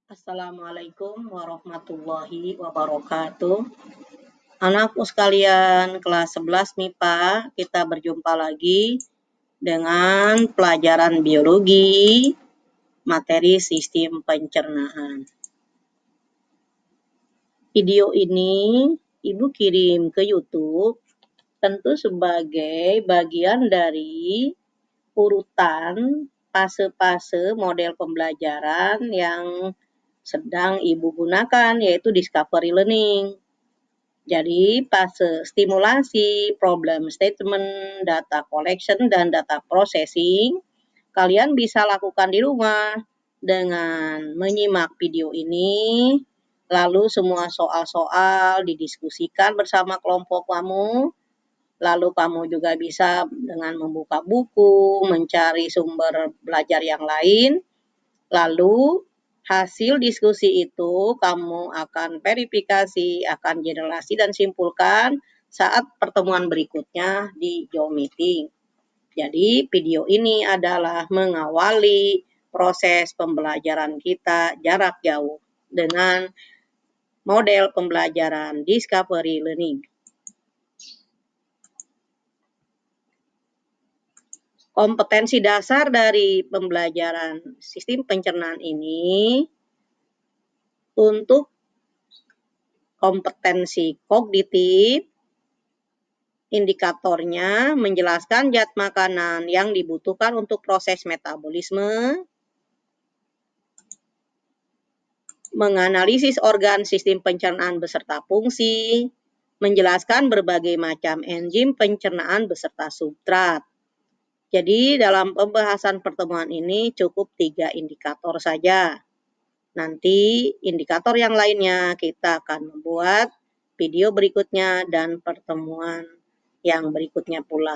Assalamualaikum warahmatullahi wabarakatuh. Anakku sekalian, kelas 11 MIPA, kita berjumpa lagi dengan pelajaran biologi, materi sistem pencernaan. Video ini Ibu kirim ke YouTube, tentu sebagai bagian dari urutan fase-fase model pembelajaran yang sedang Ibu gunakan, yaitu discovery learning. Jadi fase stimulasi, problem statement, data collection, dan data processing, kalian bisa lakukan di rumah dengan menyimak video ini, lalu semua soal-soal didiskusikan bersama kelompok kamu, lalu kamu juga bisa dengan membuka buku, mencari sumber belajar yang lain, lalu hasil diskusi itu kamu akan verifikasi, akan generasi dan simpulkan saat pertemuan berikutnya di Zoom meeting. Jadi video ini adalah mengawali proses pembelajaran kita jarak jauh dengan model pembelajaran discovery learning. Kompetensi dasar dari pembelajaran sistem pencernaan ini untuk kompetensi kognitif, indikatornya menjelaskan zat makanan yang dibutuhkan untuk proses metabolisme, menganalisis organ sistem pencernaan beserta fungsi, menjelaskan berbagai macam enzim pencernaan beserta substrat. Jadi dalam pembahasan pertemuan ini cukup 3 indikator saja. Nanti indikator yang lainnya kita akan membuat video berikutnya dan pertemuan yang berikutnya pula.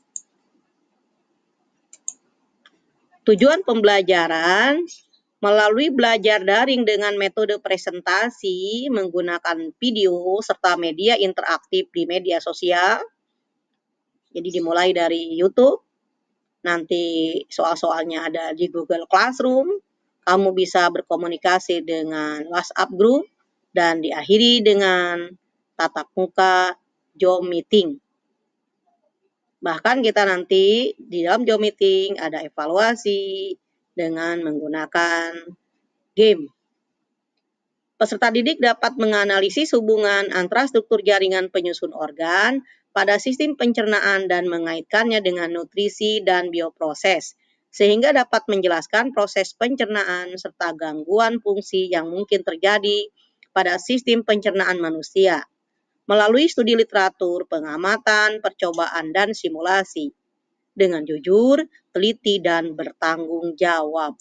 Tujuan pembelajaran melalui belajar daring dengan metode presentasi menggunakan video serta media interaktif di media sosial. Jadi dimulai dari YouTube, nanti soal-soalnya ada di Google Classroom, kamu bisa berkomunikasi dengan WhatsApp group, dan diakhiri dengan tatap muka Zoom meeting. Bahkan kita nanti di dalam Zoom meeting ada evaluasi dengan menggunakan game. Peserta didik dapat menganalisis hubungan antara struktur jaringan penyusun organ pada sistem pencernaan dan mengaitkannya dengan nutrisi dan bioproses, sehingga dapat menjelaskan proses pencernaan serta gangguan fungsi yang mungkin terjadi pada sistem pencernaan manusia melalui studi literatur, pengamatan, percobaan, dan simulasi dengan jujur, teliti, dan bertanggung jawab.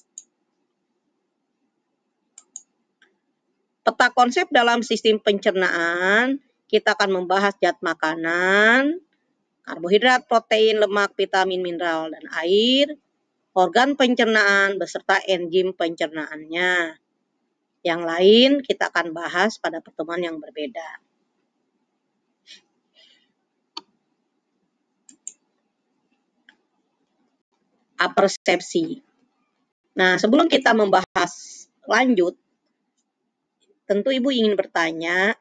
Peta konsep dalam sistem pencernaan, kita akan membahas zat makanan, karbohidrat, protein, lemak, vitamin, mineral, dan air, organ pencernaan beserta enzim pencernaannya. Yang lain kita akan bahas pada pertemuan yang berbeda. Apersepsi. Nah, sebelum kita membahas lanjut, tentu Ibu ingin bertanya,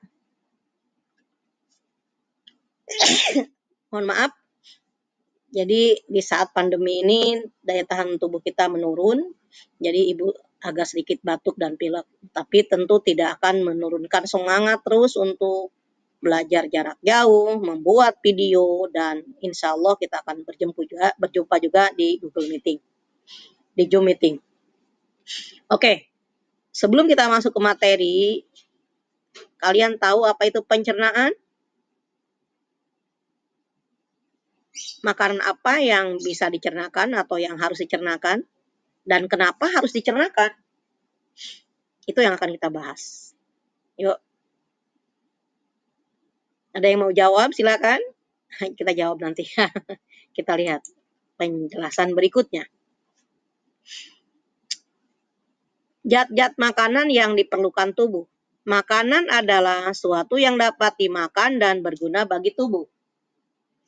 mohon maaf, jadi di saat pandemi ini daya tahan tubuh kita menurun, jadi Ibu agak sedikit batuk dan pilek, tapi tentu tidak akan menurunkan semangat terus untuk belajar jarak jauh, membuat video, dan insya Allah kita akan berjumpa juga di Google Meeting, di Zoom Meeting. Oke, sebelum kita masuk ke materi, kalian tahu apa itu pencernaan? Makanan apa yang bisa dicernakan atau yang harus dicernakan? Dan kenapa harus dicernakan? Itu yang akan kita bahas. Yuk. Ada yang mau jawab? Silakan. Kita jawab nanti. Kita lihat penjelasan berikutnya. Zat-zat makanan yang diperlukan tubuh. Makanan adalah suatu yang dapat dimakan dan berguna bagi tubuh.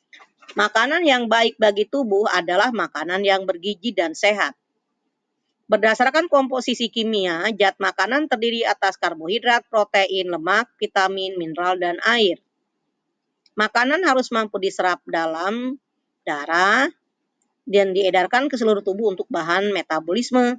Makanan yang baik bagi tubuh adalah makanan yang bergizi dan sehat. Berdasarkan komposisi kimia, zat makanan terdiri atas karbohidrat, protein, lemak, vitamin, mineral, dan air. Makanan harus mampu diserap dalam darah dan diedarkan ke seluruh tubuh untuk bahan metabolisme.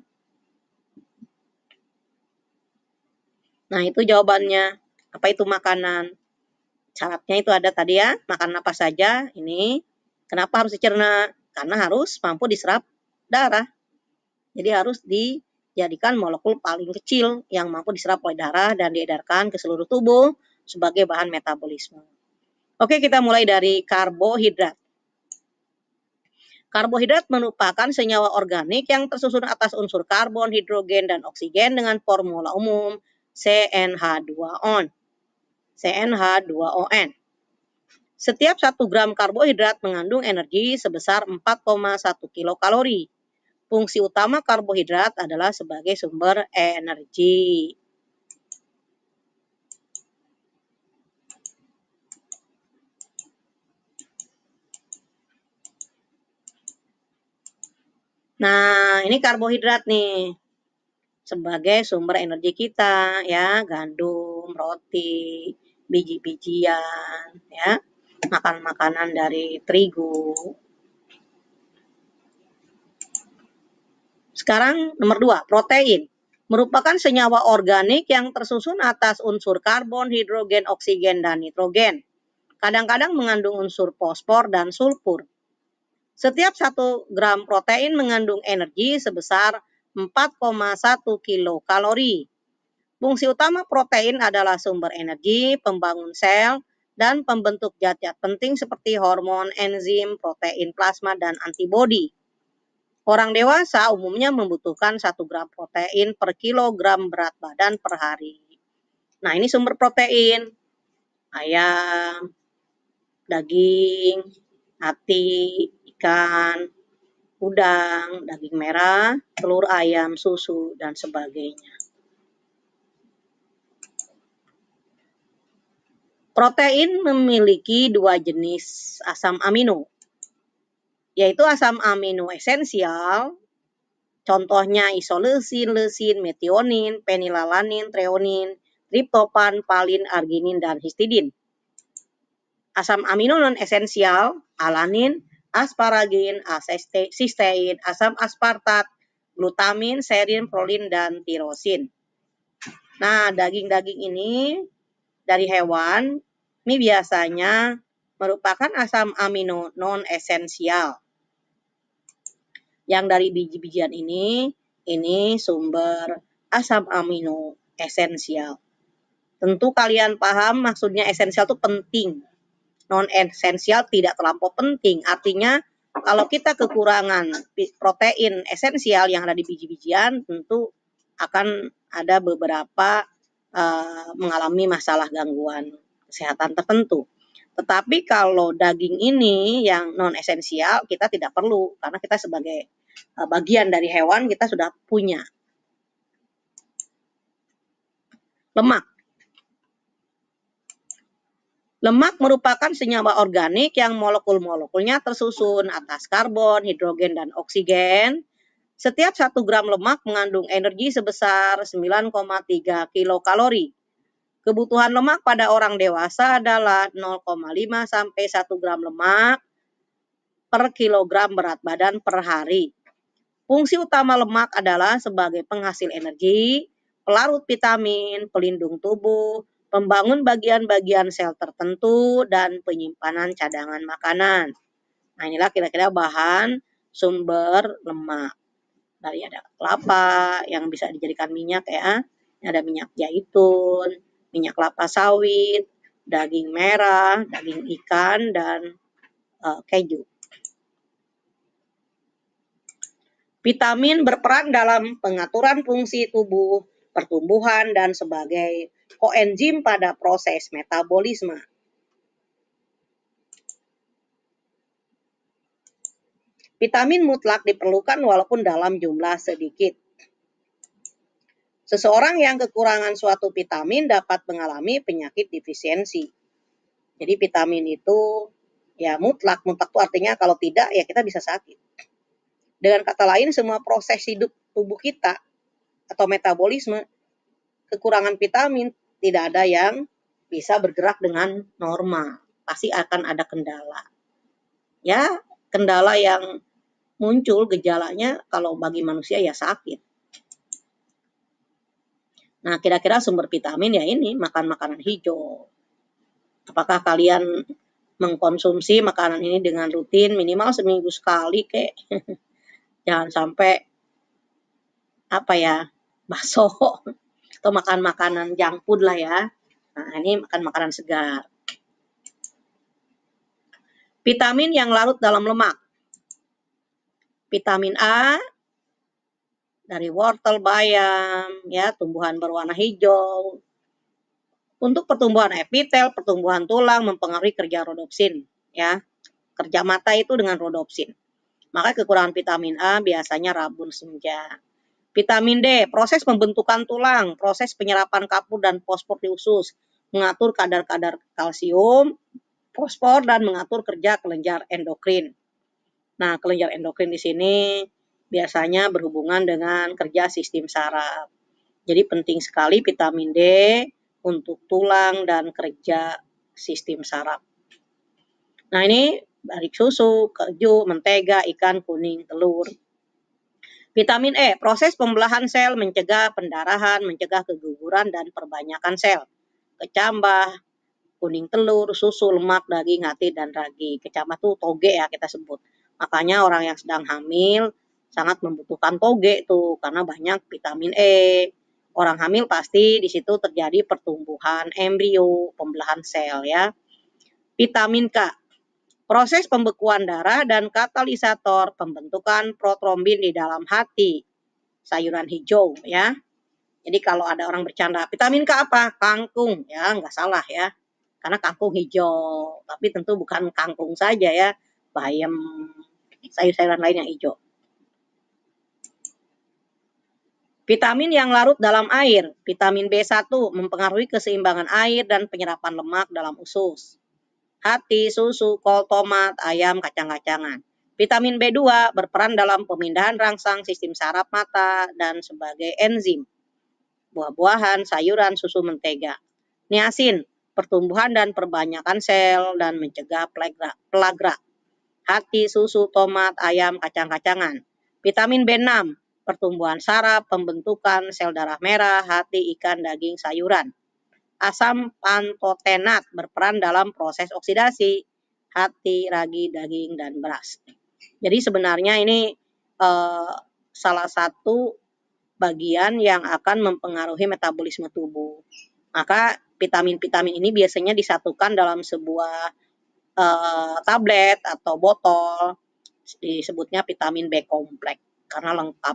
Nah, itu jawabannya. Apa itu makanan? Syaratnya itu ada tadi ya, makan apa saja ini. Kenapa harus dicerna? Karena harus mampu diserap darah. Jadi harus dijadikan molekul paling kecil yang mampu diserap oleh darah dan diedarkan ke seluruh tubuh sebagai bahan metabolisme. Oke, kita mulai dari karbohidrat. Karbohidrat merupakan senyawa organik yang tersusun atas unsur karbon, hidrogen, dan oksigen dengan formula umum CnH2ON. CnH2ON. Setiap 1 gram karbohidrat mengandung energi sebesar 4,1 kilokalori. Fungsi utama karbohidrat adalah sebagai sumber energi. Nah, ini karbohidrat nih. Sebagai sumber energi kita ya, gandum, roti, biji-bijian ya, makan makanan dari terigu. Sekarang nomor 2, protein. Merupakan senyawa organik yang tersusun atas unsur karbon, hidrogen, oksigen, dan nitrogen. Kadang-kadang mengandung unsur fosfor dan sulfur. Setiap 1 gram protein mengandung energi sebesar 4,1 kilokalori. Fungsi utama protein adalah sumber energi, pembangun sel, dan pembentuk zat-zat penting seperti hormon, enzim, protein plasma, dan antibodi. Orang dewasa umumnya membutuhkan 1 gram protein per kilogram berat badan per hari. Nah, ini sumber protein. Ayam, daging, hati, ikan, udang, daging merah, telur ayam, susu, dan sebagainya. Protein memiliki 2 jenis asam amino, yaitu asam amino esensial, contohnya isoleusin, leusin, metionin, fenilalanin, treonin, triptofan, valin, arginin, dan histidin. Asam amino non-esensial, alanin, asparagin, cystein, asam aspartat, glutamin, serin, prolin, dan tirosin. Nah, daging-daging ini dari hewan, ini biasanya merupakan asam amino non-esensial. Yang dari biji-bijian ini sumber asam amino esensial. Tentu kalian paham maksudnya esensial itu penting. Non-esensial tidak terlampau penting. Artinya kalau kita kekurangan protein esensial yang ada di biji-bijian, tentu akan ada beberapa mengalami masalah gangguan kesehatan tertentu. Tetapi kalau daging ini yang non-esensial, kita tidak perlu, karena kita sebagai bagian dari hewan, kita sudah punya. Lemak. Lemak merupakan senyawa organik yang molekul-molekulnya tersusun atas karbon, hidrogen, dan oksigen. Setiap 1 gram lemak mengandung energi sebesar 9,3 kilokalori. Kebutuhan lemak pada orang dewasa adalah 0,5 sampai 1 gram lemak per kilogram berat badan per hari. Fungsi utama lemak adalah sebagai penghasil energi, pelarut vitamin, pelindung tubuh, pembangun bagian-bagian sel tertentu, dan penyimpanan cadangan makanan. Nah, inilah kira-kira bahan sumber lemak. Dari ada kelapa yang bisa dijadikan minyak ya, ada minyak zaitun, minyak kelapa sawit, daging merah, daging ikan, dan keju. Vitamin berperan dalam pengaturan fungsi tubuh, pertumbuhan, dan sebagai koenzim pada proses metabolisme. Vitamin mutlak diperlukan walaupun dalam jumlah sedikit. Seseorang yang kekurangan suatu vitamin dapat mengalami penyakit defisiensi. Jadi vitamin itu ya mutlak itu artinya kalau tidak ya kita bisa sakit. Dengan kata lain, semua proses hidup tubuh kita atau metabolisme, kekurangan vitamin, tidak ada yang bisa bergerak dengan normal. Pasti akan ada kendala. Ya, kendala yang muncul gejalanya kalau bagi manusia ya sakit. Nah, kira-kira sumber vitamin ya ini, makan makanan hijau. Apakah kalian mengkonsumsi makanan ini dengan rutin minimal seminggu sekali kek? Jangan sampai apa ya, bakso atau makan makanan junk food lah ya. Nah, ini makan makanan segar. Vitamin yang larut dalam lemak. Vitamin A dari wortel bayam, ya, tumbuhan berwarna hijau. Untuk pertumbuhan epitel, pertumbuhan tulang mempengaruhi kerja rodopsin, ya. Kerja mata itu dengan rodopsin. Maka kekurangan vitamin A biasanya rabun senja. Vitamin D, proses pembentukan tulang, proses penyerapan kapur dan fosfor di usus, mengatur kadar-kadar kalsium, fosfor, dan mengatur kerja kelenjar endokrin. Nah, kelenjar endokrin di sini biasanya berhubungan dengan kerja sistem saraf. Jadi penting sekali vitamin D untuk tulang dan kerja sistem saraf. Nah, ini dari susu, keju, mentega, ikan, kuning, telur. Vitamin E, proses pembelahan sel, mencegah pendarahan, mencegah keguguran dan perbanyakan sel. Kecambah, kuning telur, susu, lemak, daging, hati, dan ragi. Kecambah itu toge ya kita sebut. Makanya orang yang sedang hamil sangat membutuhkan toge tuh karena banyak vitamin E. Orang hamil pasti di situ terjadi pertumbuhan embrio, pembelahan sel ya. Vitamin K, proses pembekuan darah dan katalisator pembentukan protrombin di dalam hati, sayuran hijau ya. Jadi kalau ada orang bercanda, vitamin K apa? Kangkung, ya nggak salah ya. Karena kangkung hijau, tapi tentu bukan kangkung saja ya, bayam, sayur-sayuran lain yang hijau. Vitamin yang larut dalam air, vitamin B1 mempengaruhi keseimbangan air dan penyerapan lemak dalam usus. Hati, susu, kol, tomat, ayam, kacang-kacangan. Vitamin B2 berperan dalam pemindahan rangsang sistem saraf mata dan sebagai enzim. Buah-buahan, sayuran, susu, mentega. Niasin, pertumbuhan dan perbanyakan sel dan mencegah pelagra. Hati, susu, tomat, ayam, kacang-kacangan. Vitamin B6, pertumbuhan saraf, pembentukan sel darah merah, hati, ikan, daging, sayuran. Asam pantotenat berperan dalam proses oksidasi, hati, ragi, daging, dan beras. Jadi sebenarnya ini salah satu bagian yang akan mempengaruhi metabolisme tubuh. Maka vitamin-vitamin ini biasanya disatukan dalam sebuah tablet atau botol, disebutnya vitamin B kompleks karena lengkap.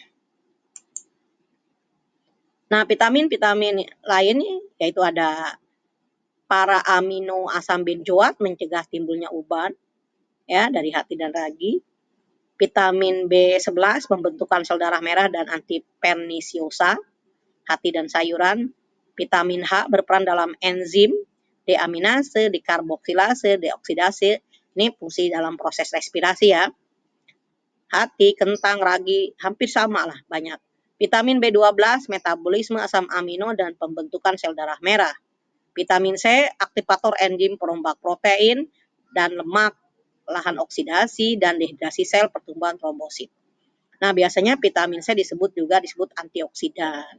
Nah, vitamin-vitamin lain yaitu ada para amino asam benzoat mencegah timbulnya uban ya dari hati dan ragi. Vitamin B11 pembentukan sel darah merah dan anti pernisiosa hati dan sayuran. Vitamin H berperan dalam enzim deaminase, dekarboksilase, deoksidase. Ini fungsi dalam proses respirasi ya. Hati, kentang, ragi hampir sama lah banyak. Vitamin B12 metabolisme asam amino dan pembentukan sel darah merah. Vitamin C aktivator enzim perombak protein dan lemak, lahan oksidasi dan dehidrasi sel pertumbuhan trombosit. Nah, biasanya vitamin C disebut antioksidan.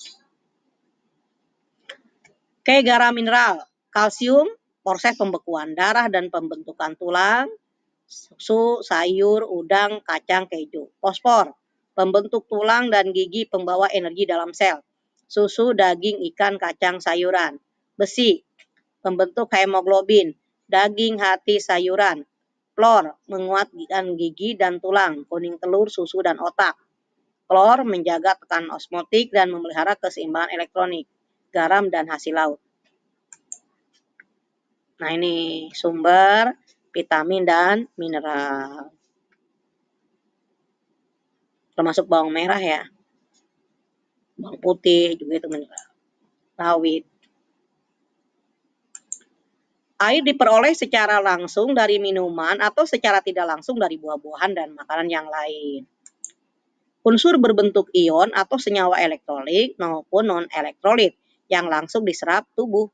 Oke, garam mineral, kalsium, proses pembekuan darah dan pembentukan tulang, susu, sayur, udang, kacang, keju. Fosfor, pembentuk tulang dan gigi pembawa energi dalam sel. Susu, daging, ikan, kacang, sayuran. Besi, pembentuk hemoglobin, daging, hati, sayuran. Klor, menguatkan gigi dan tulang, kuning telur, susu, dan otak. Klor, menjaga tekanan osmotik dan memelihara keseimbangan elektronik. Garam dan hasil laut. Nah, ini sumber vitamin dan mineral. Termasuk bawang merah ya. Bawang putih juga itu mineral. Rawit. Air diperoleh secara langsung dari minuman atau secara tidak langsung dari buah-buahan dan makanan yang lain. Unsur berbentuk ion atau senyawa elektrolit maupun non-elektrolit yang langsung diserap tubuh.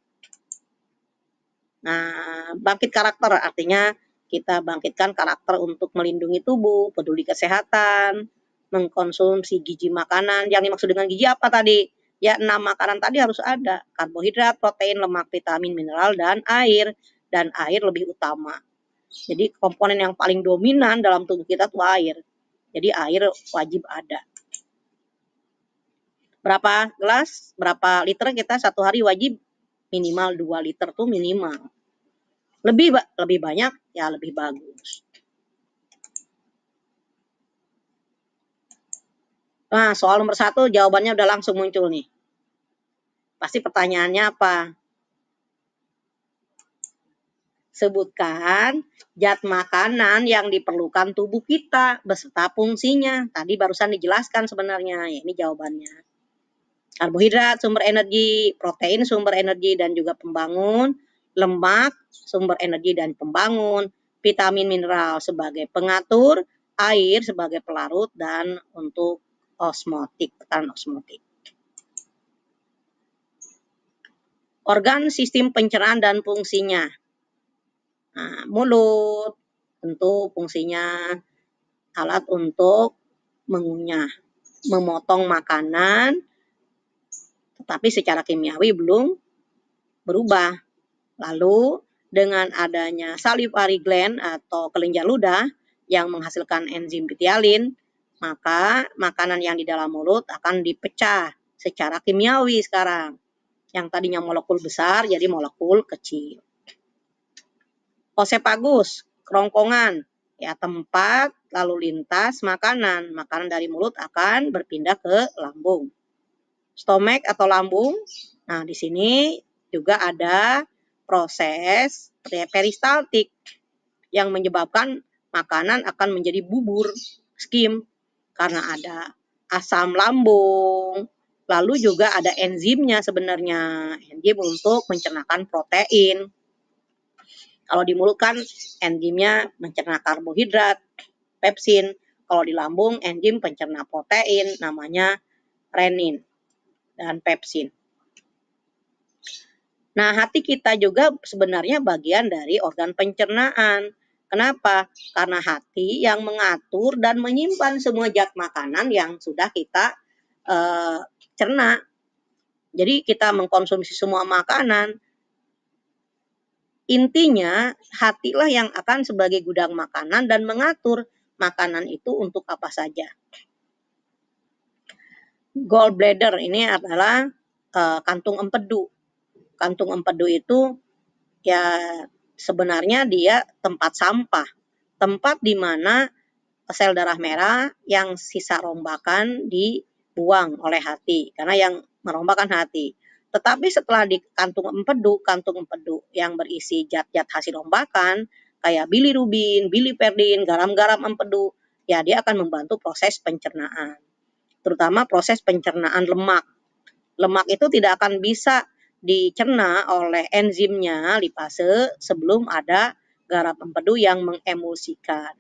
Nah, bangkit karakter artinya kita bangkitkan karakter untuk melindungi tubuh, peduli kesehatan, mengkonsumsi gizi makanan. Yang dimaksud dengan gizi apa tadi? Ya, 6 makanan tadi harus ada. Karbohidrat, protein, lemak, vitamin, mineral, dan air. Dan air lebih utama. Jadi komponen yang paling dominan dalam tubuh kita itu air. Jadi air wajib ada. Berapa gelas, berapa liter kita satu hari wajib? Minimal 2 liter tuh minimal. Lebih banyak ya lebih bagus. Nah, soal nomor 1 jawabannya udah langsung muncul nih. Pasti pertanyaannya apa? Sebutkan zat makanan yang diperlukan tubuh kita beserta fungsinya. Tadi barusan dijelaskan sebenarnya. Ya, ini jawabannya. Karbohidrat sumber energi, protein sumber energi dan juga pembangun, lemak sumber energi dan pembangun, vitamin mineral sebagai pengatur, air sebagai pelarut dan untuk osmotik, tekanan osmotik. Organ sistem pencernaan dan fungsinya. Nah, mulut tentu fungsinya alat untuk mengunyah, memotong makanan, tetapi secara kimiawi belum berubah. Lalu dengan adanya salivary gland atau kelenjar ludah yang menghasilkan enzim betialin, maka makanan yang di dalam mulut akan dipecah secara kimiawi sekarang. Yang tadinya molekul besar jadi molekul kecil. Osefagus, kerongkongan, ya tempat lalu lintas makanan. Makanan dari mulut akan berpindah ke lambung. Stomach atau lambung. Nah, di sini juga ada proses peristaltik yang menyebabkan makanan akan menjadi bubur, skim, karena ada asam lambung. Lalu juga ada enzimnya sebenarnya, enzim untuk mencernakan protein. Kalau di mulut kan enzimnya mencerna karbohidrat, pepsin. Kalau di lambung enzim pencerna protein namanya renin dan pepsin. Nah, hati kita juga sebenarnya bagian dari organ pencernaan. Kenapa? Karena hati yang mengatur dan menyimpan semua zat makanan yang sudah kita cerna. Jadi kita mengkonsumsi semua makanan. Intinya, hatilah yang akan sebagai gudang makanan dan mengatur makanan itu untuk apa saja. Gallbladder ini adalah kantung empedu. Kantung empedu itu ya sebenarnya dia tempat sampah. Tempat di mana sel darah merah yang sisa rombakan dibuang oleh hati. Karena yang merombakan hati. Tetapi setelah di kantung empedu yang berisi zat-zat hasil rombakan, kayak bilirubin, biliverdin, garam-garam empedu, ya dia akan membantu proses pencernaan. Terutama proses pencernaan lemak. Lemak itu tidak akan bisa dicerna oleh enzimnya lipase sebelum ada garam empedu yang mengemulsikan.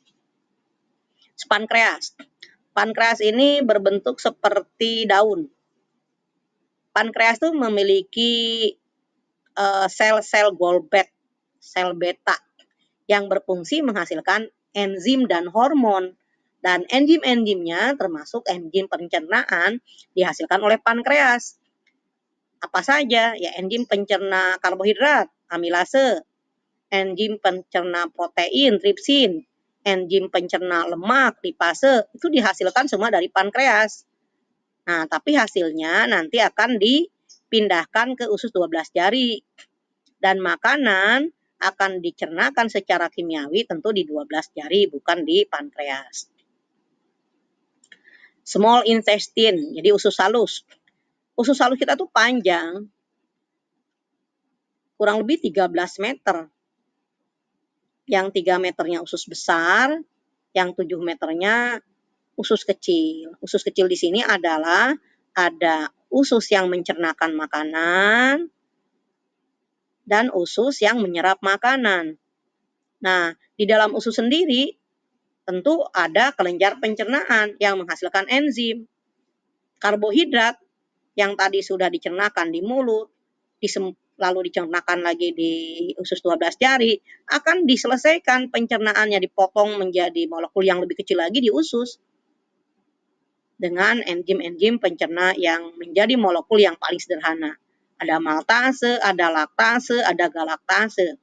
Pankreas. Pankreas ini berbentuk seperti daun. Pankreas itu memiliki sel-sel Goldberg, sel beta yang berfungsi menghasilkan enzim dan hormon. Dan enzim-enzimnya termasuk enzim pencernaan dihasilkan oleh pankreas. Apa saja? Ya enzim pencerna karbohidrat, amilase, enzim pencerna protein, tripsin, enzim pencerna lemak, lipase, itu dihasilkan semua dari pankreas. Nah, tapi hasilnya nanti akan dipindahkan ke usus 12 jari. Dan makanan akan dicernakan secara kimiawi tentu di 12 jari, bukan di pankreas. Small intestine, jadi usus halus. Usus halus kita tuh panjang, kurang lebih 13 meter. Yang 3 meternya usus besar, yang 7 meternya usus kecil. Usus kecil di sini adalah ada usus yang mencernakan makanan, dan usus yang menyerap makanan. Nah, di dalam usus sendiri tentu ada kelenjar pencernaan yang menghasilkan enzim. Karbohidrat yang tadi sudah dicernakan di mulut, lalu dicernakan lagi di usus 12 jari, akan diselesaikan pencernaannya, dipotong menjadi molekul yang lebih kecil lagi di usus dengan enzim-enzim pencerna yang menjadi molekul yang paling sederhana. Ada maltase, ada laktase, ada galaktase.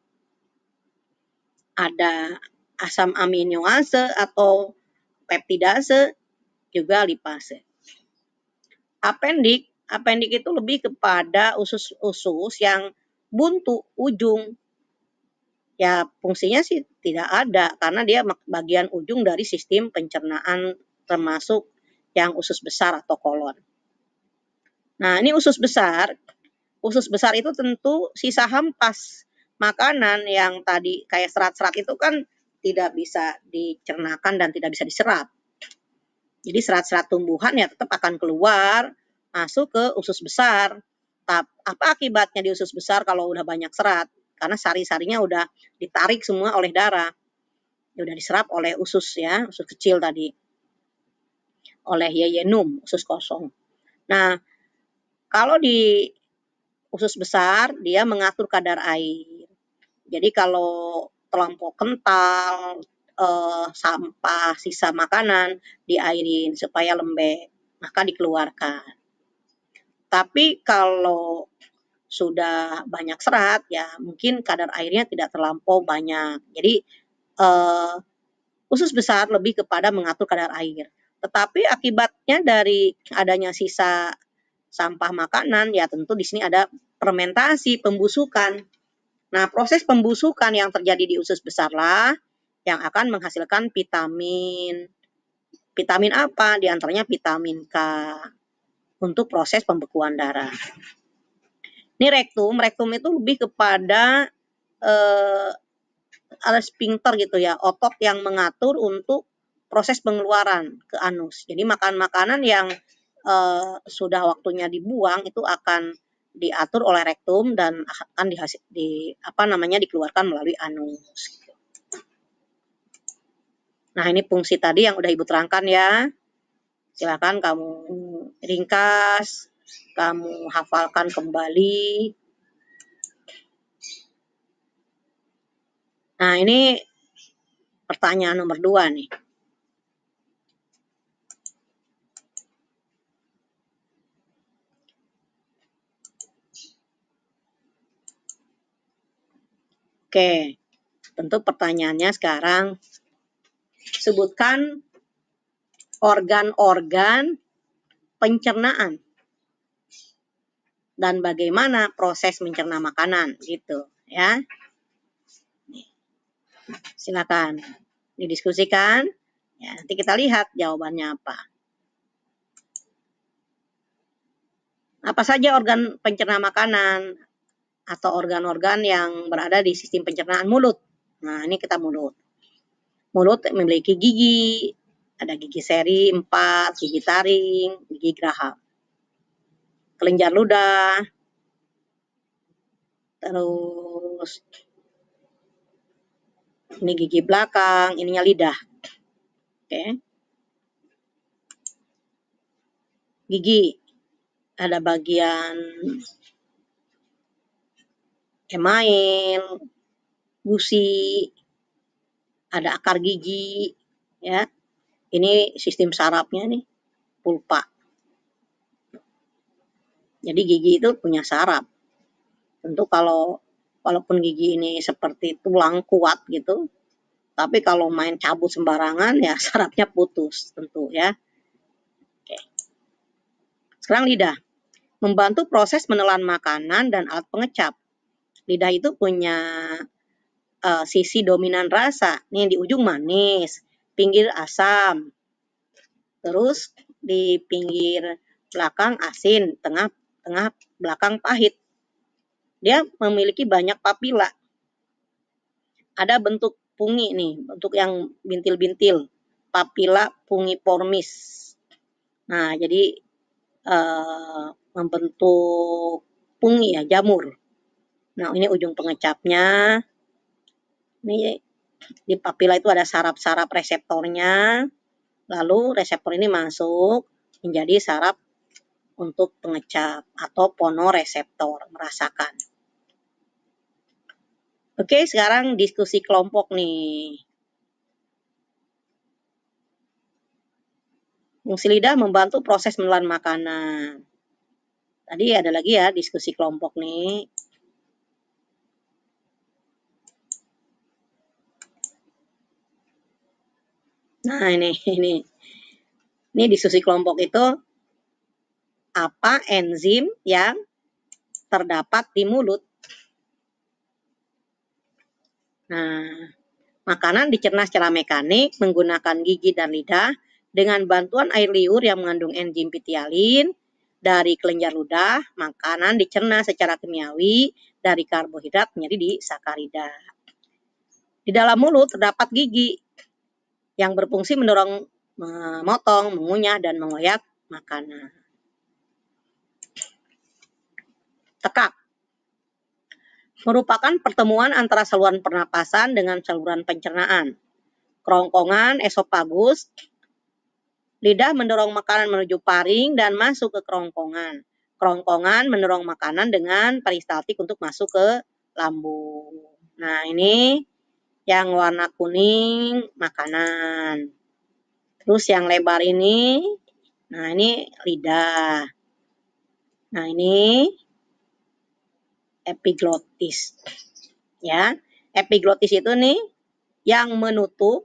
Ada asam aminoase atau peptidase, juga lipase. Apendik itu lebih kepada usus-usus yang buntu ujung. Ya, fungsinya sih tidak ada karena dia bagian ujung dari sistem pencernaan termasuk yang usus besar atau kolon. Nah, ini usus besar. Usus besar itu tentu sisa hampas makanan yang tadi kayak serat-serat itu kan tidak bisa dicernakan dan tidak bisa diserap. Jadi serat-serat tumbuhan ya tetap akan keluar, masuk ke usus besar. Apa akibatnya di usus besar kalau udah banyak serat? Karena sari-sarinya udah ditarik semua oleh darah. Udah diserap oleh usus ya, usus kecil tadi. Oleh yeyenum, usus kosong. Nah, kalau di usus besar dia mengatur kadar air. Jadi kalau terlampau kental, sampah, sisa makanan diairin supaya lembek, maka dikeluarkan. Tapi kalau sudah banyak serat, ya mungkin kadar airnya tidak terlampau banyak. Jadi usus besar lebih kepada mengatur kadar air. Tetapi akibatnya dari adanya sisa sampah makanan, ya tentu di sini ada fermentasi, pembusukan. Nah, proses pembusukan yang terjadi di usus besarlah yang akan menghasilkan vitamin. Vitamin apa? Di antaranya vitamin K untuk proses pembekuan darah. Ini rektum itu lebih kepada ada sphincter gitu ya, otot yang mengatur untuk proses pengeluaran ke anus. Jadi makan makanan yang sudah waktunya dibuang itu akan diatur oleh rektum dan akan dikeluarkan melalui anus. Nah, ini fungsi tadi yang udah Ibu terangkan ya. Silakan kamu ringkas, kamu hafalkan kembali. Nah, ini pertanyaan nomor 2 nih. Oke, tentu pertanyaannya sekarang, sebutkan organ-organ pencernaan dan bagaimana proses mencerna makanan gitu ya. Silakan didiskusikan. Ya, nanti kita lihat jawabannya apa. Apa saja organ pencerna makanan atau organ-organ yang berada di sistem pencernaan mulut? Nah, ini kita mulut. Mulut memiliki gigi, ada gigi seri 4, gigi taring, gigi geraham. Kelenjar ludah, terus ini gigi belakang, ininya lidah. Oke. Gigi, ada bagian email, gusi, ada akar gigi, ya. Ini sistem sarafnya nih, pulpa. Jadi gigi itu punya saraf. Tentu walaupun gigi ini seperti tulang kuat gitu, tapi kalau main cabut sembarangan ya sarafnya putus tentu ya. Oke. Sekarang lidah. Membantu proses menelan makanan dan alat pengecap. Lidah itu punya sisi dominan rasa. Nih di ujung manis, pinggir asam. Terus di pinggir belakang asin, tengah belakang pahit. Dia memiliki banyak papila. Ada bentuk pungi nih, bentuk yang bintil-bintil. Papila pungiformis. Nah, jadi membentuk pungi ya, jamur. Nah, ini ujung pengecapnya. Ini di papila itu ada saraf-saraf reseptornya. Lalu reseptor ini masuk menjadi saraf untuk pengecap atau fonoreseptor, merasakan. Oke, sekarang diskusi kelompok nih. Fungsi lidah membantu proses menelan makanan. Tadi ada lagi ya diskusi kelompok nih. Nah, ini diskusi kelompok itu apa enzim yang terdapat di mulut. Nah, makanan dicerna secara mekanik menggunakan gigi dan lidah dengan bantuan air liur yang mengandung enzim pitialin. Dari kelenjar ludah, makanan dicerna secara kimiawi dari karbohidrat menjadi disakarida. Di dalam mulut terdapat gigi yang berfungsi mendorong, memotong, mengunyah, dan mengoyak makanan. Tekak merupakan pertemuan antara saluran pernapasan dengan saluran pencernaan. Kerongkongan esofagus, lidah mendorong makanan menuju paring dan masuk ke kerongkongan. Kerongkongan mendorong makanan dengan peristaltik untuk masuk ke lambung. Nah, ini yang warna kuning makanan. Terus yang lebar ini, nah ini lidah. Nah, ini epiglotis. Ya, epiglotis itu nih yang menutup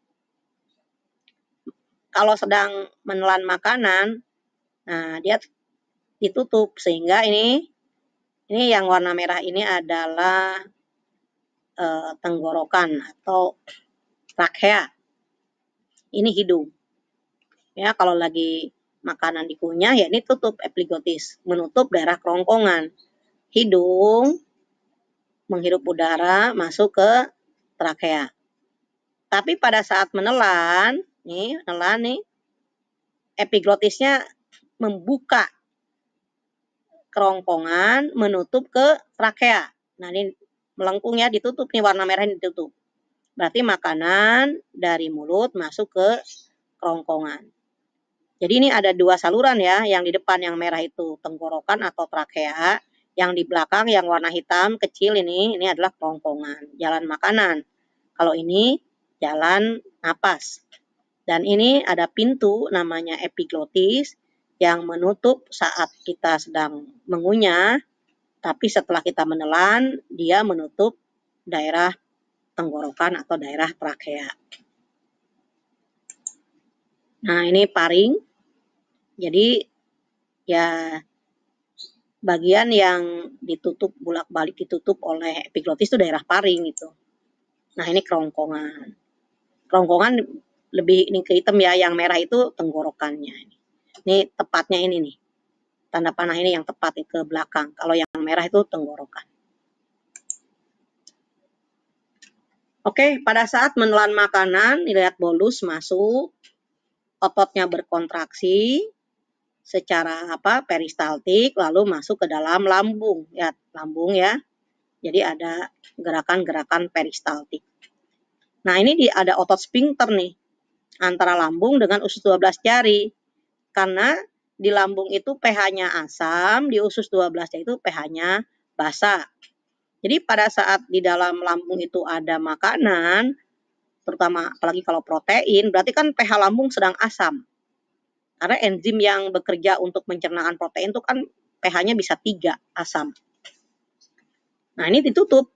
kalau sedang menelan makanan. Nah, dia ditutup sehingga ini yang warna merah ini adalah tenggorokan atau trakea. Ini hidung. Ya, kalau lagi makanan dikunyah ya ini tutup epiglotis, menutup daerah kerongkongan. Hidung menghirup udara masuk ke trakea. Tapi pada saat menelan nih, epiglotisnya membuka kerongkongan menutup ke trakea. Nah, ini melengkung ya, ditutup nih, warna merah ini ditutup. Berarti makanan dari mulut masuk ke kerongkongan. Jadi ini ada dua saluran ya, yang di depan yang merah itu tenggorokan atau trakea, yang di belakang yang warna hitam kecil ini adalah kerongkongan, jalan makanan. Kalau ini jalan napas. Dan ini ada pintu namanya epiglotis yang menutup saat kita sedang mengunyah, tapi setelah kita menelan, dia menutup daerah tenggorokan atau daerah trakea. Nah, ini paring. Jadi ya bagian yang ditutup bolak-balik ditutup oleh epiglotis itu daerah paring gitu. Nah, ini kerongkongan. Kerongkongan lebih ini ke hitam ya, yang merah itu tenggorokannya. Ini tepatnya ini nih. Tanda panah ini yang tepat ke belakang. Kalau yang merah itu tenggorokan. Oke, pada saat menelan makanan, lihat bolus masuk, ototnya berkontraksi secara peristaltik, lalu masuk ke dalam lambung. Ya, lambung ya. Jadi ada gerakan-gerakan peristaltik. Nah, ini ada otot sphincter nih antara lambung dengan usus 12 jari. Karena di lambung itu pH-nya asam, di usus 12 jari itu pH-nya basa. Jadi pada saat di dalam lambung itu ada makanan, terutama apalagi kalau protein, berarti kan pH lambung sedang asam. Karena enzim yang bekerja untuk mencernaan protein itu kan pH-nya bisa 3 asam. Nah, ini ditutup.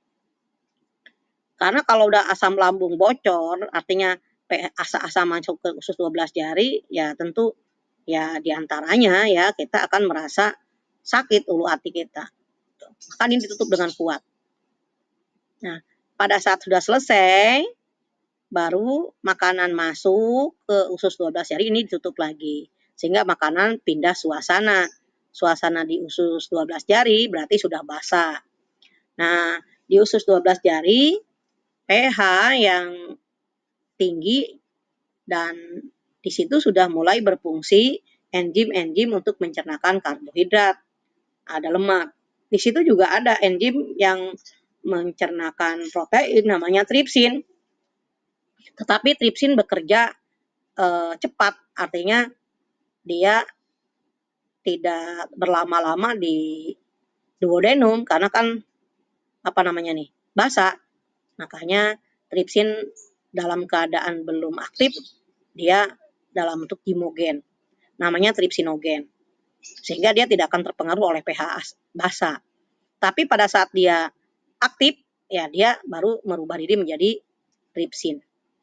Karena kalau udah asam lambung bocor, artinya asam masuk ke usus 12 jari, ya tentu ya diantaranya ya kita akan merasa sakit ulu hati kita. Maka ini ditutup dengan kuat. Nah, pada saat sudah selesai, baru makanan masuk ke usus 12 jari, ini ditutup lagi. Sehingga makanan pindah suasana. Suasana di usus 12 jari berarti sudah basah. Nah, di usus 12 jari, pH yang tinggi dan di situ sudah mulai berfungsi enzim-enzim untuk mencernakan karbohidrat. Ada lemak. Di situ juga ada enzim yang mencernakan protein namanya tripsin. Tetapi tripsin bekerja cepat, artinya dia tidak berlama-lama di duodenum karena kan basah. Makanya tripsin dalam keadaan belum aktif dia dalam bentuk dimogen. Namanya tripsinogen. Sehingga dia tidak akan terpengaruh oleh pH basa. Tapi pada saat dia aktif, ya dia baru merubah diri menjadi tripsin.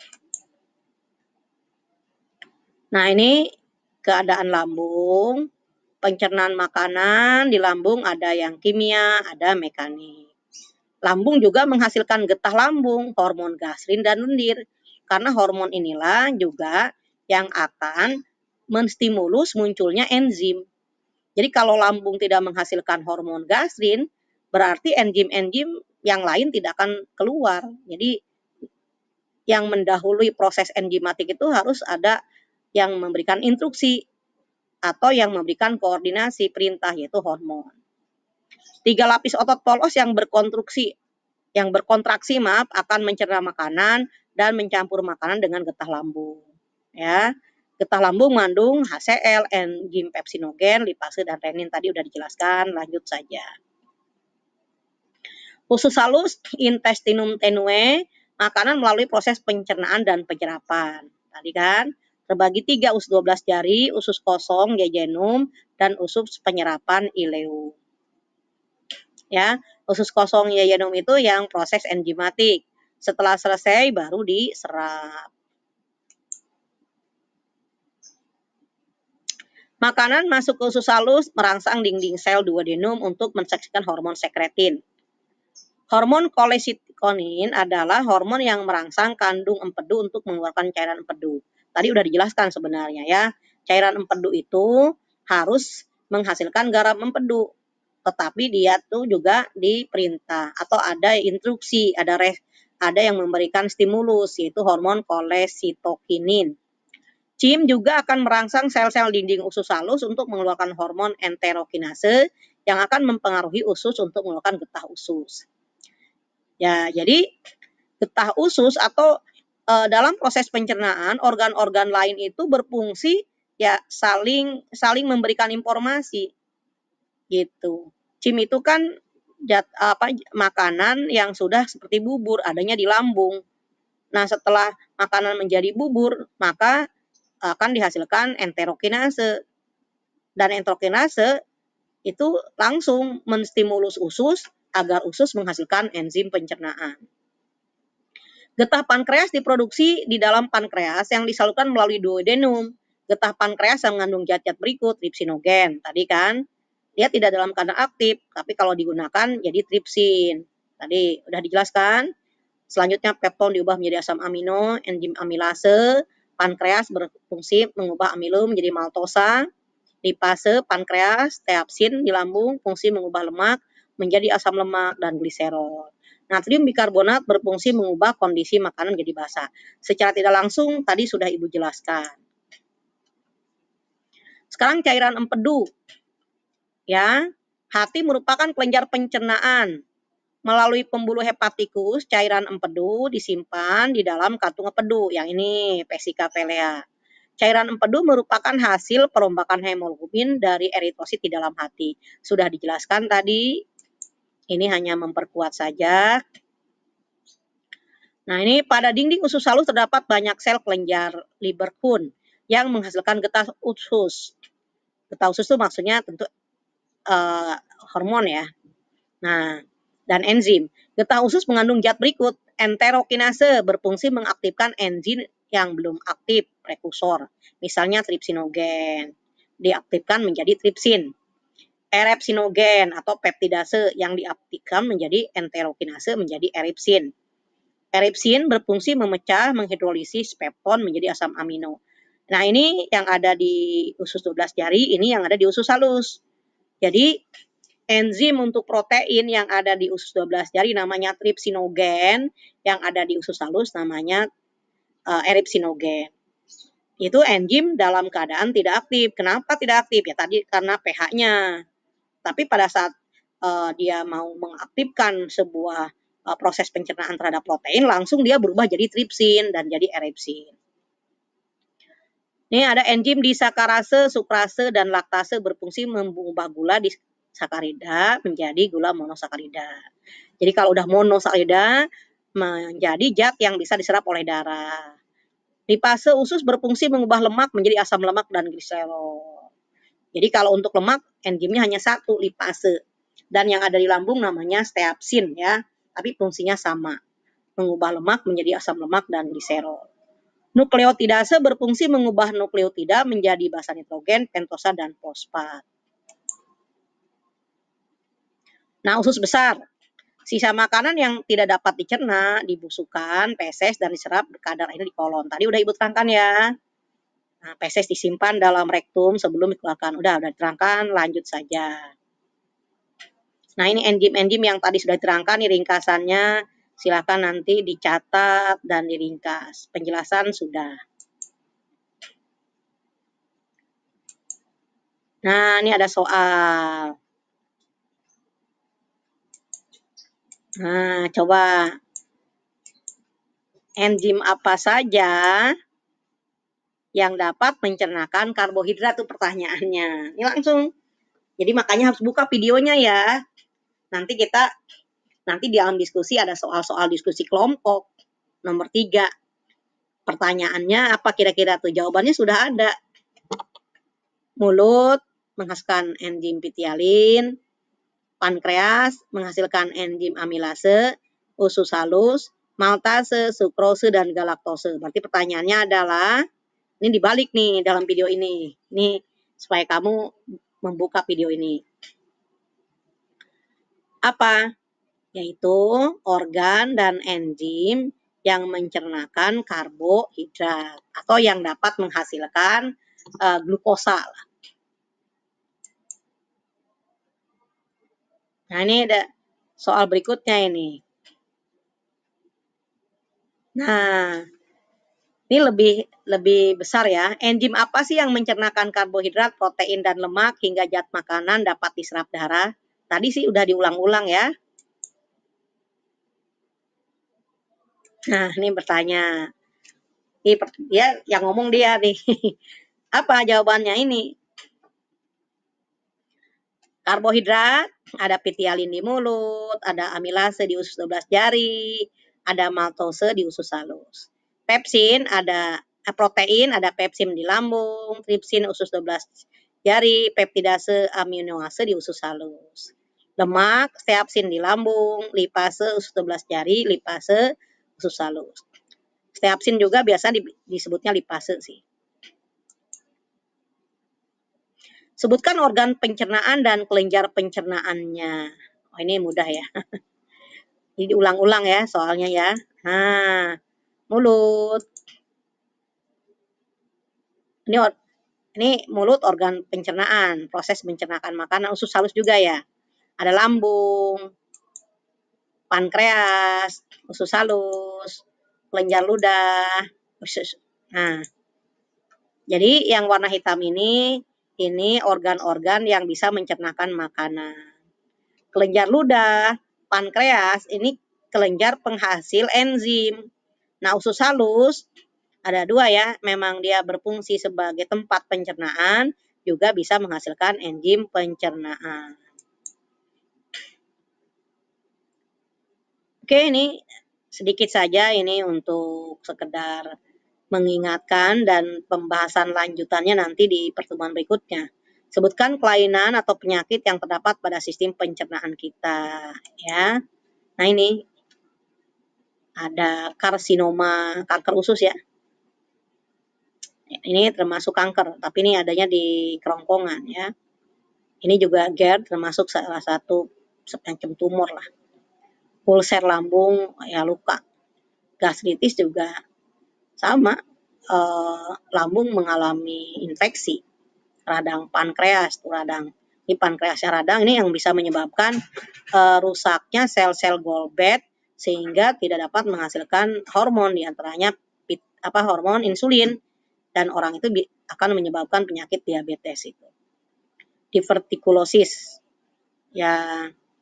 Nah, ini keadaan lambung, pencernaan makanan di lambung ada yang kimia, ada mekanik. Lambung juga menghasilkan getah lambung, hormon gastrin dan lendir. Karena hormon inilah juga yang akan menstimulus munculnya enzim. Jadi kalau lambung tidak menghasilkan hormon gastrin, berarti enzim-enzim yang lain tidak akan keluar. Jadi yang mendahului proses enzimatik itu harus ada yang memberikan instruksi atau yang memberikan koordinasi perintah, yaitu hormon. 3 lapis otot polos yang berkontraksi akan mencerna makanan dan mencampur makanan dengan getah lambung. Ya, getah lambung mengandung HCl, enzim pepsinogen, lipase dan renin tadi udah dijelaskan. Lanjut saja. Usus halus, intestinum tenue, makanan melalui proses pencernaan dan penyerapan. Tadi kan terbagi 3, usus 12 jari, usus kosong, jejunum, dan usus penyerapan ileum. Ya, usus kosong jejunum itu yang proses enzimatik. Setelah selesai baru diserap. Makanan masuk ke usus halus merangsang dinding sel duodenum untuk mensekresikan hormon sekretin. Hormon kolesitonin adalah hormon yang merangsang kandung empedu untuk mengeluarkan cairan empedu. Tadi udah dijelaskan sebenarnya ya. Cairan empedu itu harus menghasilkan garam empedu. Tetapi dia tuh juga diperintah atau ada instruksi, ada yang memberikan stimulus, yaitu hormon kolesitokinin. CIM juga akan merangsang sel-sel dinding usus halus untuk mengeluarkan hormon enterokinase yang akan mempengaruhi usus untuk mengeluarkan getah usus. Ya, jadi getah usus atau dalam proses pencernaan organ-organ lain itu berfungsi ya saling memberikan informasi gitu. CIM itu kan makanan yang sudah seperti bubur adanya di lambung. Nah, setelah makanan menjadi bubur, maka akan dihasilkan enterokinase. Dan enterokinase itu langsung menstimulus usus agar usus menghasilkan enzim pencernaan. Getah pankreas diproduksi di dalam pankreas yang disalurkan melalui duodenum. Getah pankreas yang mengandung zat-zat berikut, tripsinogen. Tadi kan, dia tidak dalam keadaan aktif, tapi kalau digunakan jadi tripsin. Tadi udah dijelaskan. Selanjutnya pepton diubah menjadi asam amino, enzim amilase. Pankreas berfungsi mengubah amilum menjadi maltosa. Lipase pankreas, teapsin di lambung fungsi mengubah lemak menjadi asam lemak dan gliserol. Natrium bikarbonat berfungsi mengubah kondisi makanan menjadi basa. Secara tidak langsung tadi sudah Ibu jelaskan. Sekarang cairan empedu. Ya, hati merupakan kelenjar pencernaan. Melalui pembuluh hepatikus, cairan empedu disimpan di dalam kantung empedu. Yang ini vesica vilea. Cairan empedu merupakan hasil perombakan hemoglobin dari eritrosit di dalam hati. Sudah dijelaskan tadi, ini hanya memperkuat saja. Nah, ini pada dinding usus halus terdapat banyak sel kelenjar Lieberkühn yang menghasilkan getah usus. Getah usus itu maksudnya tentu hormon ya. Nah, dan enzim. Getah usus mengandung zat berikut. Enterokinase berfungsi mengaktifkan enzim yang belum aktif, prekursor. Misalnya tripsinogen. Diaktifkan menjadi tripsin. Erepsinogen atau peptidase yang diaktifkan menjadi enterokinase menjadi eripsin. Eripsin berfungsi memecah, menghidrolisis pepton menjadi asam amino. Nah, ini yang ada di usus 12 jari, ini yang ada di usus halus. Jadi, enzim untuk protein yang ada di usus 12 jari namanya tripsinogen, yang ada di usus halus namanya eripsinogen. Itu enzim dalam keadaan tidak aktif. Kenapa tidak aktif? Ya tadi karena pH-nya. Tapi pada saat dia mau mengaktifkan sebuah proses pencernaan terhadap protein, langsung dia berubah jadi tripsin dan jadi eripsin. Ini ada enzim disakarase, sukrase, dan laktase berfungsi mengubah gula di sakarida menjadi gula monosakarida. Jadi kalau udah monosakarida menjadi zat yang bisa diserap oleh darah. Lipase usus berfungsi mengubah lemak menjadi asam lemak dan gliserol. Jadi kalau untuk lemak enzimnya hanya satu, lipase. Dan yang ada di lambung namanya steapsin ya, tapi fungsinya sama. Mengubah lemak menjadi asam lemak dan gliserol. Nukleotidase berfungsi mengubah nukleotida menjadi basa nitrogen, pentosa, dan fosfat. Nah, usus besar. Sisa makanan yang tidak dapat dicerna, dibusukkan, feses, dan diserap kadar air di kolon. Tadi udah Ibu terangkan ya. Nah, feses disimpan dalam rektum sebelum dikeluarkan. Udah diterangkan, lanjut saja. Nah, ini enzim-enzim yang tadi sudah diterangkan, ini ringkasannya. Silakan nanti dicatat dan diringkas. Penjelasan sudah. Nah, ini ada soal. Nah, coba. Enzim apa saja yang dapat mencernakan karbohidrat itu pertanyaannya. Ini langsung. Jadi makanya harus buka videonya ya. Nanti di dalam diskusi ada soal-soal diskusi kelompok. Nomor 3. Pertanyaannya apa kira-kira tuh? Jawabannya sudah ada. Mulut menghasilkan enzim pitialin, pankreas menghasilkan enzim amilase, usus halus, maltase, sukrose, dan galaktose. Berarti pertanyaannya adalah, ini dibalik nih dalam video ini. Ini supaya kamu membuka video ini. Apa? Yaitu organ dan enzim yang mencernakan karbohidrat atau yang dapat menghasilkan glukosa. Nah, ini ada soal berikutnya ini. Nah, ini lebih besar ya. Enzim apa sih yang mencernakan karbohidrat, protein, dan lemak hingga zat makanan dapat diserap darah? Tadi sih udah diulang-ulang ya. Nah, ini bertanya. Dia yang ngomong dia nih. Apa jawabannya ini? Karbohidrat, ada pitialin di mulut, ada amilase di usus 12 jari, ada maltose di usus halus. Pepsin, ada protein, ada pepsin di lambung, tripsin usus 12 jari, peptidase aminoase di usus halus. Lemak, steapsin di lambung, lipase usus 12 jari, lipase usus halus. Steapsin juga biasa disebutnya lipase sih. Sebutkan organ pencernaan dan kelenjar pencernaannya. Oh, ini mudah ya. Ini diulang-ulang ya soalnya ya. Nah, mulut. Ini mulut organ pencernaan, proses mencernakan makanan, usus halus juga ya. Ada lambung, pankreas, usus halus, kelenjar ludah. Nah, jadi yang warna hitam ini organ-organ yang bisa mencernakan makanan. Kelenjar ludah, pankreas, ini kelenjar penghasil enzim. Nah, usus halus ada 2 ya, memang dia berfungsi sebagai tempat pencernaan, juga bisa menghasilkan enzim pencernaan. Oke, ini sedikit saja ini untuk sekedar mengingatkan dan pembahasan lanjutannya nanti di pertemuan berikutnya. Sebutkan kelainan atau penyakit yang terdapat pada sistem pencernaan kita ya. Nah, ini ada karsinoma, kanker usus ya. Ini termasuk kanker, tapi ini adanya di kerongkongan ya. Ini juga GERD termasuk salah satu semacam tumor lah. Ulcer lambung ya luka. Gastritis juga sama, lambung mengalami infeksi. Radang pankreas, radang. Ini pankreasnya radang ini yang bisa menyebabkan rusaknya sel-sel gallbladder sehingga tidak dapat menghasilkan hormon, diantaranya hormon insulin, dan orang itu akan menyebabkan penyakit diabetes itu. Divertikulosis ya,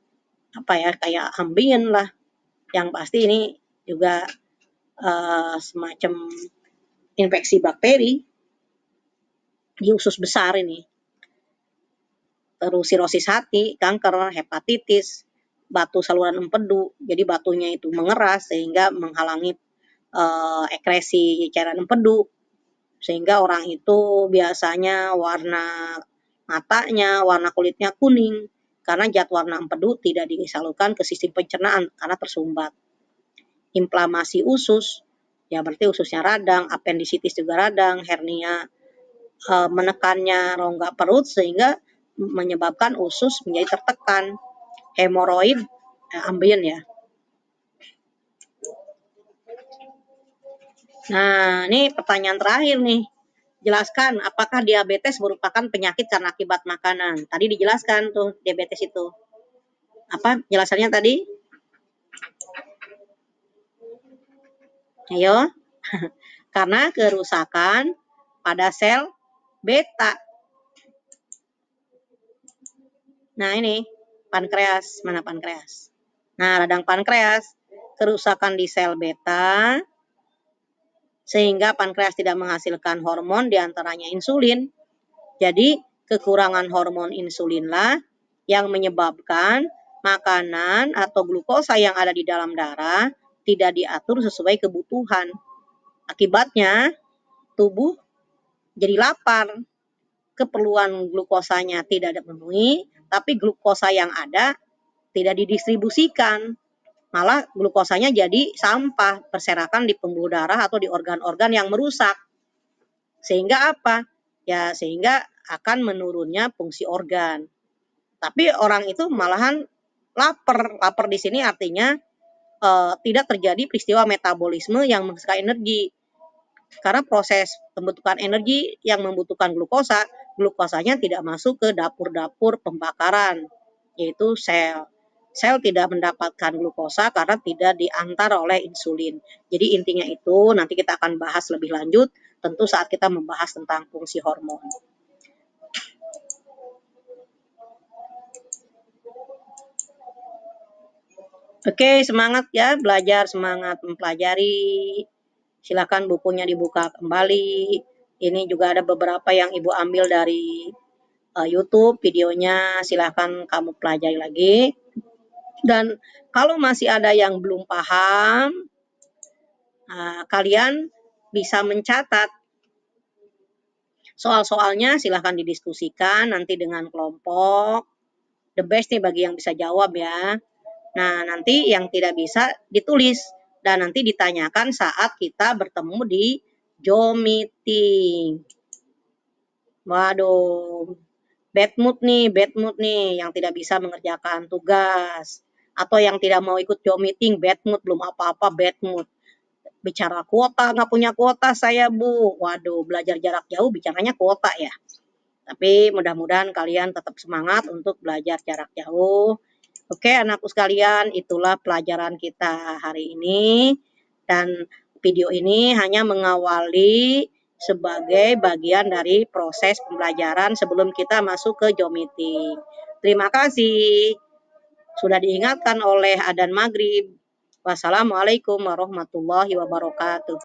kayak ambien lah. Yang pasti ini juga semacam infeksi bakteri di usus besar ini. Terus sirosis hati, kanker, hepatitis, batu saluran empedu. Jadi batunya itu mengeras sehingga menghalangi ekresi cairan empedu. Sehingga orang itu biasanya warna matanya, warna kulitnya kuning. Karena zat warna empedu tidak disalurkan ke sistem pencernaan karena tersumbat. Inflamasi usus, ya berarti ususnya radang, apendisitis juga radang, hernia menekannya rongga perut sehingga menyebabkan usus menjadi tertekan. Hemoroid, ambien ya. Nah, ini pertanyaan terakhir nih. Jelaskan apakah diabetes merupakan penyakit karena akibat makanan. Tadi dijelaskan tuh diabetes itu. Apa jelasannya tadi? Ayo. Karena kerusakan pada sel beta. Nah, ini pankreas, mana pankreas? Nah, radang pankreas, kerusakan di sel beta sehingga pankreas tidak menghasilkan hormon diantaranya insulin. Jadi, kekurangan hormon insulinlah yang menyebabkan makanan atau glukosa yang ada di dalam darah tidak diatur sesuai kebutuhan. Akibatnya, tubuh jadi lapar. Keperluan glukosanya tidak dipenuhi, tapi glukosa yang ada tidak didistribusikan. Malah glukosanya jadi sampah berserakan di pembuluh darah atau di organ-organ yang merusak. Sehingga apa? Ya, sehingga akan menurunnya fungsi organ. Tapi orang itu malahan lapar. Lapar di sini artinya tidak terjadi peristiwa metabolisme yang menghasilkan energi. Karena proses pembentukan energi yang membutuhkan glukosa, glukosanya tidak masuk ke dapur-dapur pembakaran, yaitu sel. Sel tidak mendapatkan glukosa karena tidak diantar oleh insulin. Jadi intinya itu nanti kita akan bahas lebih lanjut tentu saat kita membahas tentang fungsi hormon. Oke, semangat ya belajar, semangat mempelajari. Silakan bukunya dibuka kembali. Ini juga ada beberapa yang Ibu ambil dari YouTube videonya, silakan kamu pelajari lagi. Dan kalau masih ada yang belum paham, kalian bisa mencatat soal-soalnya, silakan didiskusikan nanti dengan kelompok. The best nih bagi yang bisa jawab ya. Nah, nanti yang tidak bisa ditulis dan nanti ditanyakan saat kita bertemu di Zoom meeting. Waduh, bad mood nih yang tidak bisa mengerjakan tugas atau yang tidak mau ikut Zoom meeting, bad mood, belum apa-apa bad mood. Bicara kuota, nggak punya kuota saya Bu. Waduh, belajar jarak jauh bicaranya kuota ya. Tapi mudah-mudahan kalian tetap semangat untuk belajar jarak jauh. Oke, anakku sekalian, itulah pelajaran kita hari ini. Dan video ini hanya mengawali sebagai bagian dari proses pembelajaran sebelum kita masuk ke Zoom meeting. Terima kasih. Sudah diingatkan oleh adzan maghrib. Wassalamualaikum warahmatullahi wabarakatuh.